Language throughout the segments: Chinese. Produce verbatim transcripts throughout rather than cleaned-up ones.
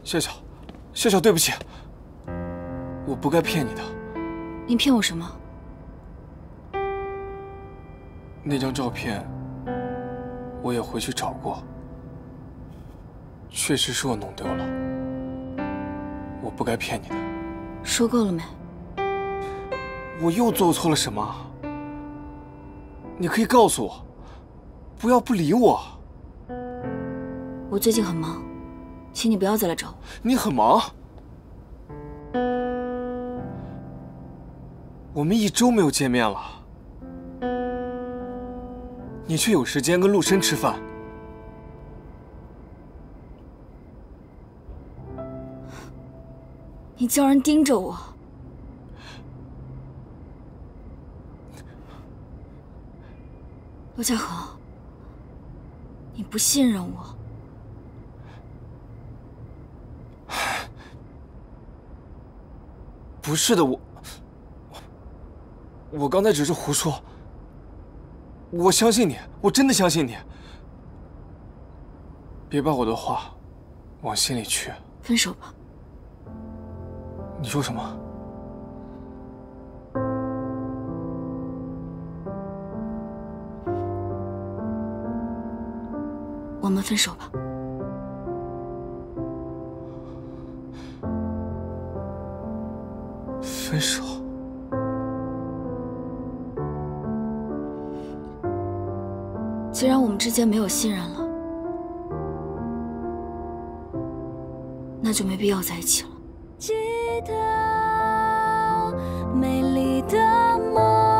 笑笑，笑笑，对不起，我不该骗你的。 你骗我什么？ 那张照片，我也回去找过，确实是我弄丢了。我不该骗你的。 说够了没？ 我又做错了什么？你可以告诉我，不要不理我。 我最近很忙，请你不要再来找我。 你很忙？我们一周没有见面了，你却有时间跟陆深吃饭。 你叫人盯着我。陆嘉恒，你不信任我。 不是的，我我刚才只是胡说。我相信你，我真的相信你。别把我的话往心里去。 分手吧。 你说什么？ 我们分手吧。 分手？ 既然我们之间没有信任了，那就没必要在一起了。 记得美丽的梦，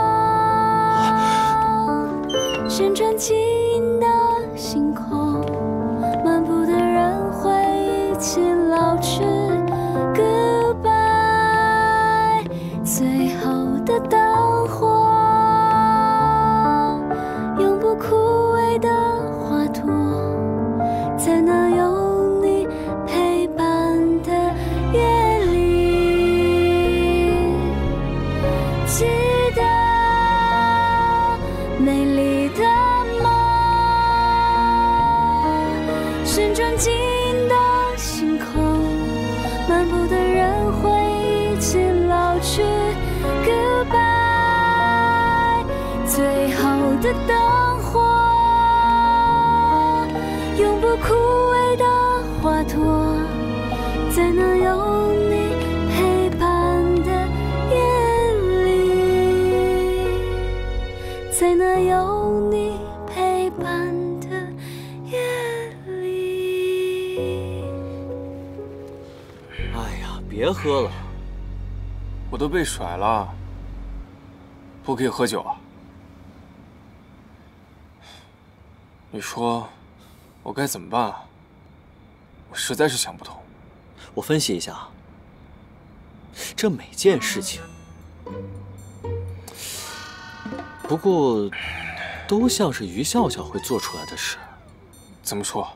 旋转起影的星空，漫步的人会一起老去。Goodbye， 最后的灯火，永不枯萎的花朵，在那有你陪伴的夜里。记得美丽的梦，旋转紧的星空，漫步的人会一起老去。Goodbye， 最后的灯火，永不枯萎的花朵，在那有你陪伴的夜里，在那有你陪伴的夜里。 哎呀，别喝了， 我都被甩了，不可以喝酒啊？你说我该怎么办啊？我实在是想不通。 我分析一下啊，这每件事情，不过都像是于笑笑会做出来的事。 怎么说？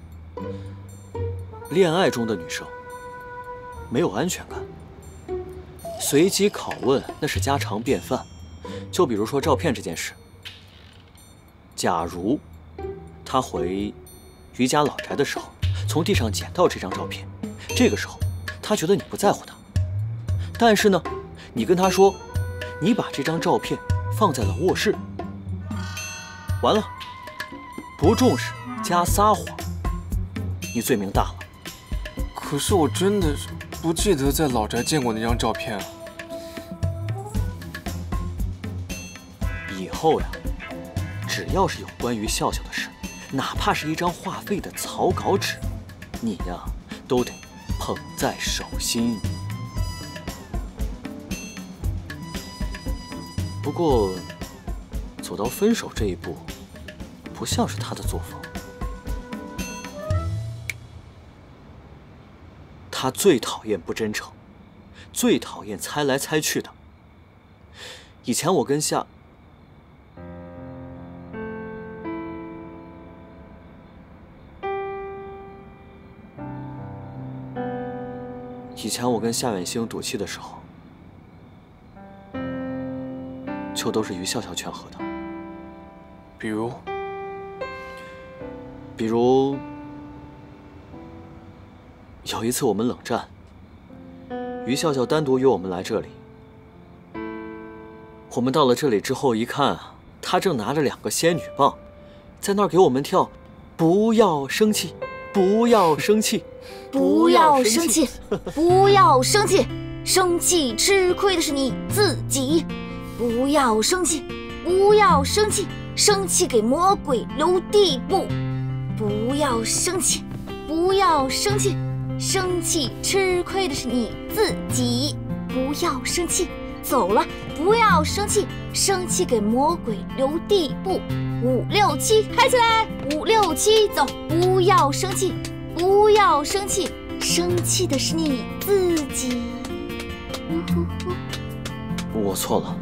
恋爱中的女生没有安全感，随机拷问那是家常便饭。就比如说照片这件事，假如她回于家老宅的时候，从地上捡到这张照片，这个时候她觉得你不在乎她，但是呢，你跟她说你把这张照片放在了卧室，完了，不重视加撒谎，你罪名大了。 可是我真的不记得在老宅见过那张照片啊。 以后呀，只要是有关于笑笑的事，哪怕是一张话费的草稿纸，你呀都得捧在手心。不过，走到分手这一步，不像是他的作风。他最讨厌不真诚，最讨厌猜来猜去的。以前我跟夏……以前我跟夏远星赌气的时候，就都是于笑笑劝和的。 比如， 比如有一次我们冷战，于笑笑单独约我们来这里。我们到了这里之后一看啊，他正拿着两个仙女棒，在那儿给我们跳“不要生气，不要生气， 不要生气，不要生气，生气吃亏的是你自己。不要生气，不要生气，生气给魔鬼留地步。不要生气，不要生气。 生气吃亏的是你自己，不要生气，走了，不要生气，生气给魔鬼留地步。五六七，嗨起来！五六七，走！不要生气，不要生气，生气的是你自己。呜呼呼， 我错了。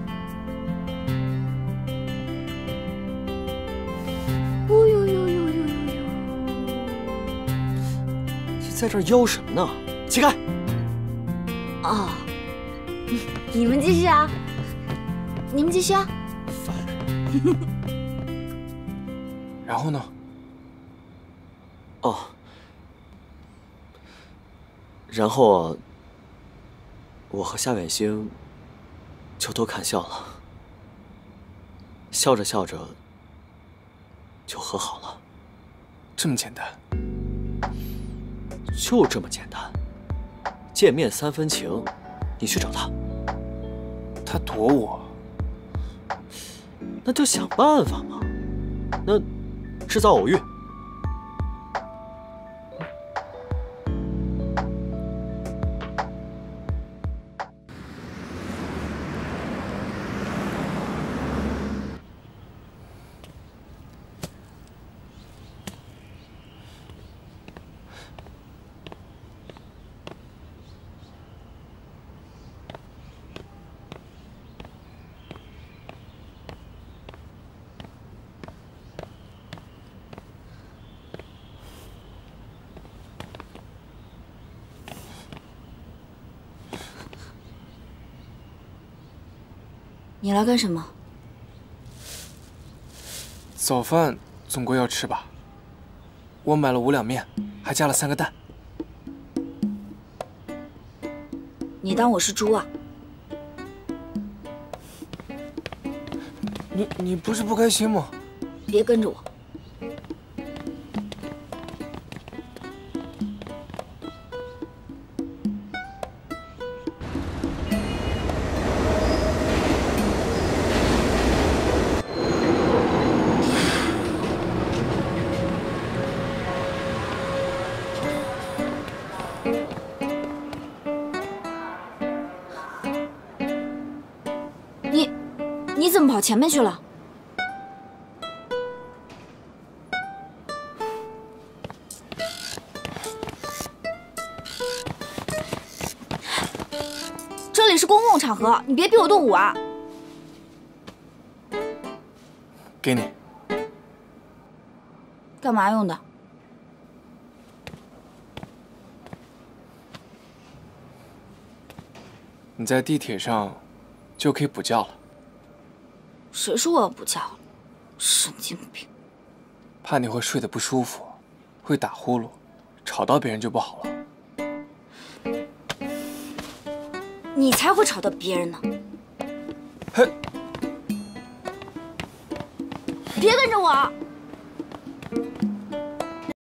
哦呦呦呦呦呦呦！ 在这儿悠什么呢？起开！ 哦，你们继续啊，你们继续啊。 烦人。 然后呢？ 哦，然后啊，我和夏远星就都看笑了，笑着笑着就和好了。 这么简单？ 就这么简单，见面三分情，你去找他， 他躲我， 那就想办法嘛，那制造偶遇。 你来干什么？ 早饭总归要吃吧。我买了五两面，还加了三个蛋。 你当我是猪啊？ 你你不是不开心吗？ 别跟着我。 你，你怎么跑前面去了？这里是公共场合，你别逼我动武啊！ 给你。 干嘛用的？ 你在地铁上就可以补觉了。 谁说我要补觉了？神经病！ 怕你会睡得不舒服，会打呼噜，吵到别人就不好了。 你才会吵到别人呢！ 嘿， 别跟着我！